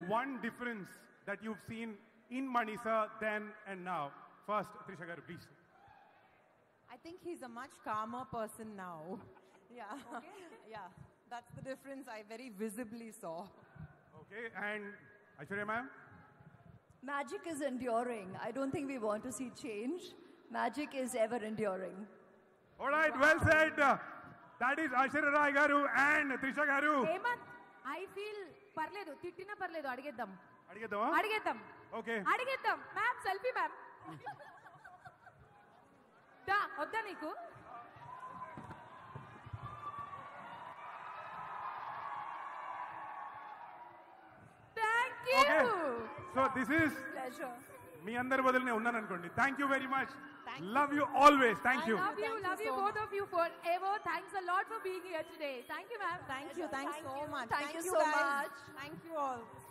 one difference that you've seen in Manisa then and now? First, Trisha garu, please. I think he's a much calmer person now. Yeah. Okay. Yeah. That's the difference I very visibly saw. Okay. And Aishwarya ma'am? Magic is enduring. I don't think we want to see change. Magic is ever enduring. All right. Wow. Well said. That is Aishwarya Rai garu and Trisha garu. Hemant, I feel parledu. Tittina parledu. Adigeddam. Adigeddam? Adigeddam. Okay. Adigeddam. Ma'am, selfie ma'am. Da, odda niku. Thank you. Okay. So this is Pleasure. మీ అందరి బదులునే ఉన్నాను అనుకోండి. Thank you very much. Thank you. Love you always. Thank you. Love you both of you forever. Thanks a lot for being here today. Thank you, ma'am. Thank you. Thanks so much. Thank you so guys. much. Thank you all.